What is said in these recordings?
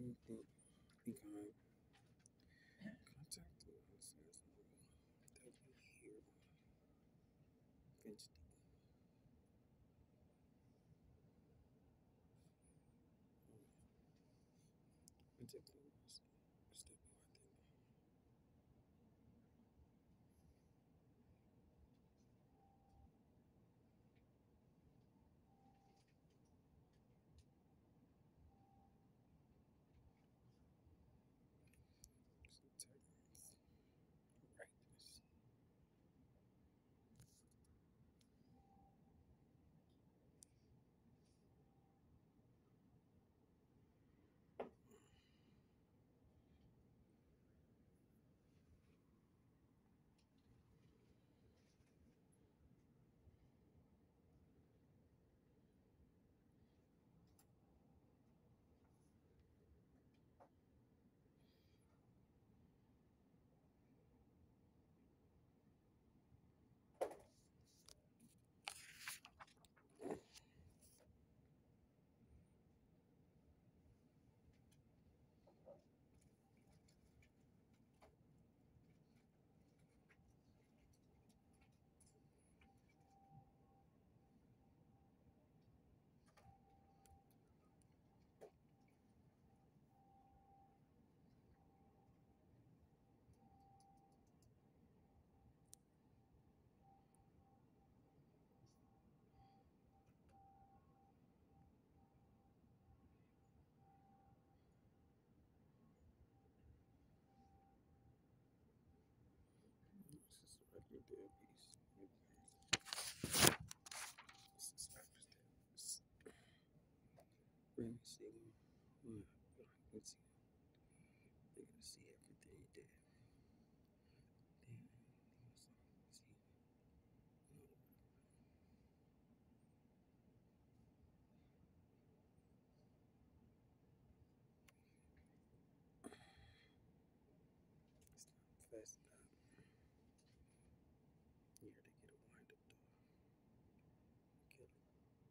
anything, be kind. Contact us as well. That we hear eventually. Contact us. Step by thing. Rightness. This is a regular dead piece. This is after this. Let me see. Let's see. They're gonna see everything you did. Then, see. It's not fast enough. Here to get a wind up door. Kill it.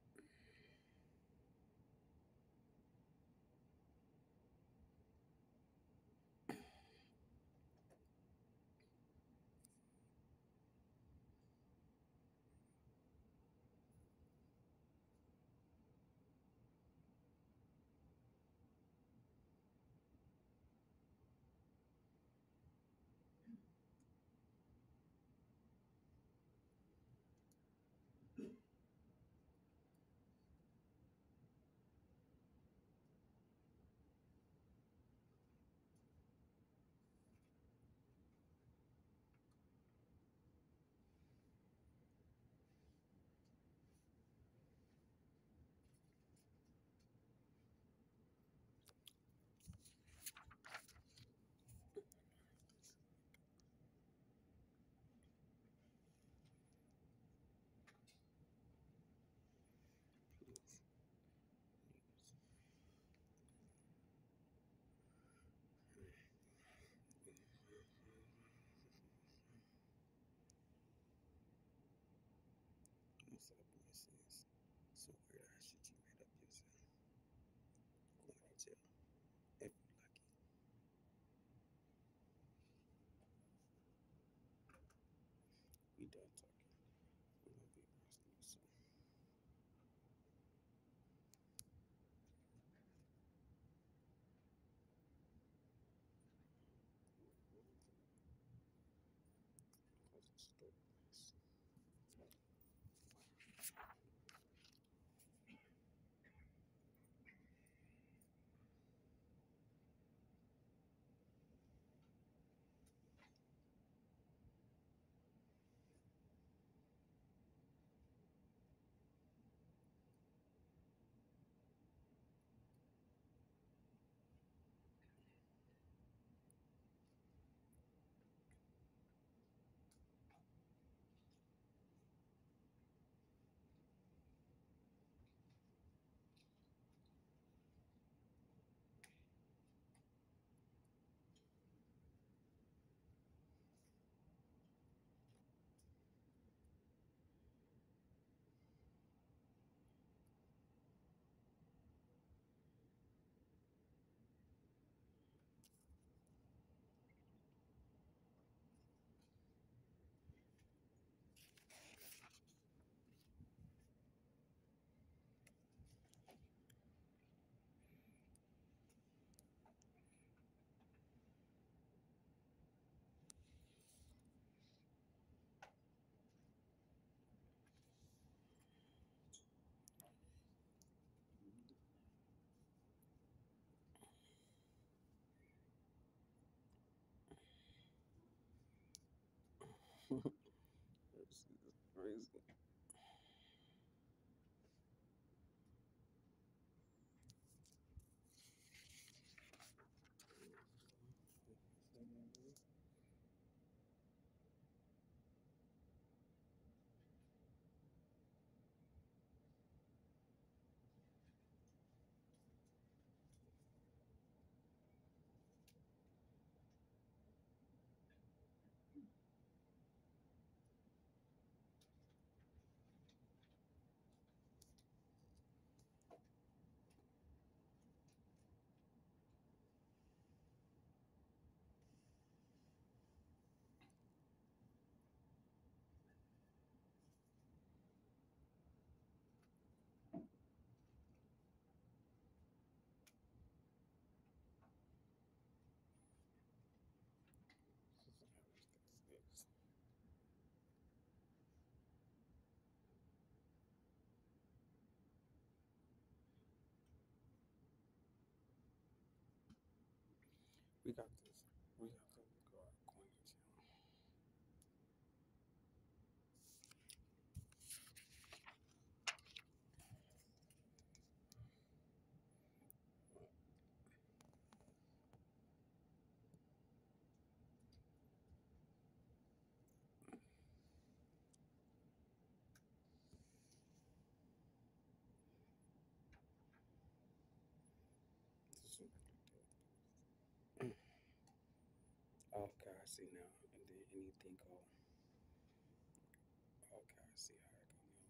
What's up, blessings? So weird ass shit you made up yourself. Going to jail. If you're lucky. We done talking. We're gonna be arresting you soon. Close the store, please. This is crazy. We got this. We got to go out going to jail. This is what they do. Okay, I see now. And then anything go. Okay, I see how it go now.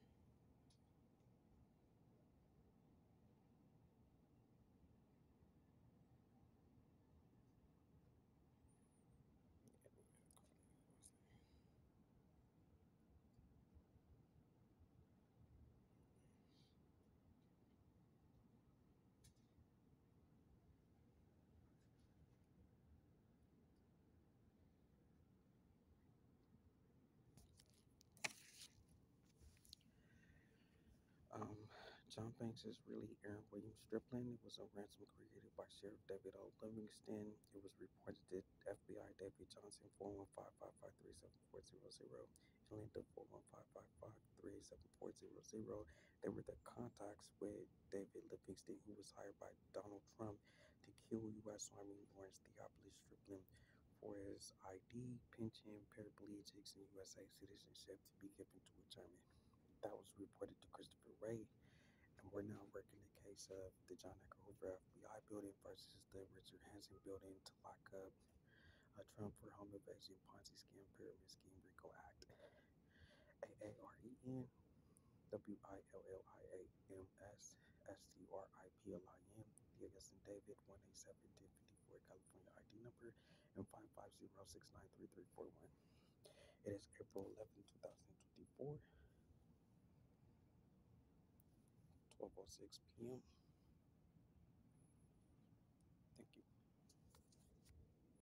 John Banks is really Aaron William Striplin. It was a ransom created by Sheriff David O. Livingston. It was reported that FBI David Johnson 415-553-7400 and Linda 415-553-7400. They were the contacts with David Livingston, who was hired by Donald Trump to kill U.S. Army Lawrence Theopolis Striplin for his ID, pension, paraplegics, and USA citizenship to be given to a German. That was reported to Christopher Wray, and we're now working the case of the John Edgar Hoover FBI building versus the Richard Hansen building to lock up Trump for home invasion, Ponzi scam, pyramid scheme, RICO Act. AAREN, WILLIAMSSTRIPLIN, Diaz and David, 187-1054, California ID number, and 550-693-341. It is April 11, 2024. 12:06 p.m.